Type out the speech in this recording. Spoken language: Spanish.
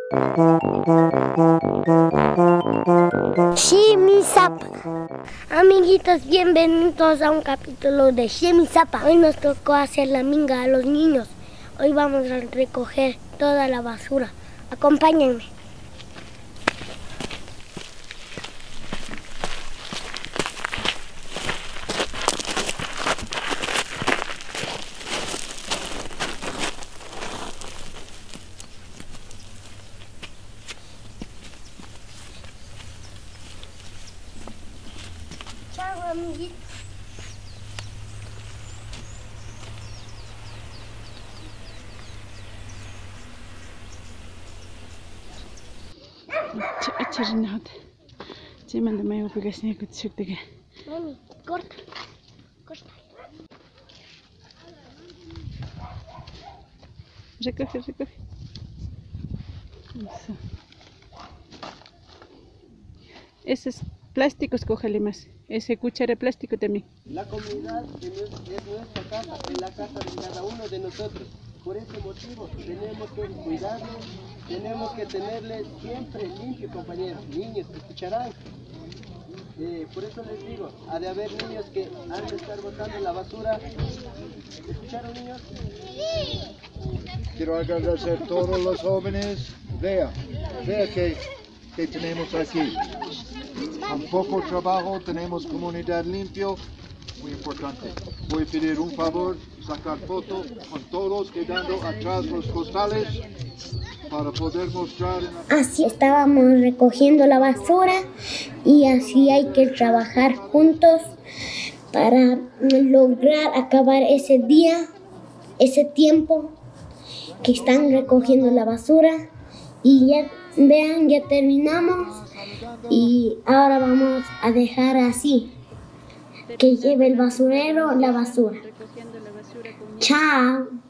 Shimisapa. Amiguitos, bienvenidos a un capítulo de Shimisapa. Hoy nos tocó hacer la minga a los niños. Hoy vamos a recoger toda la basura. Acompáñenme. Chao, amiguitos. Chirinaut. Chimanda me obligación que te Mami, corta. Corta. Recoge. Eso. Esos plásticos, cógele más. Ese cuchara de plástico también. La comunidad es nuestra casa, es la casa de cada uno de nosotros. Por ese motivo tenemos que cuidarlos, tenemos que tenerles siempre limpio, compañeros. Niños, ¿escucharán? Por eso les digo, ha de haber niños que han de estar botando la basura. ¿Escucharon, niños? Quiero agradecer a todos los jóvenes. Vea que tenemos aquí. Con poco trabajo tenemos comunidad limpio, muy importante. Voy a pedir un favor, sacar foto con todos quedando atrás los costales para poder mostrar. Así estábamos recogiendo la basura y así hay que trabajar juntos para lograr acabar ese día, ese tiempo que están recogiendo la basura. Y ya vean, ya terminamos y ahora vamos a dejar así, que lleve el basurero la basura. Chao.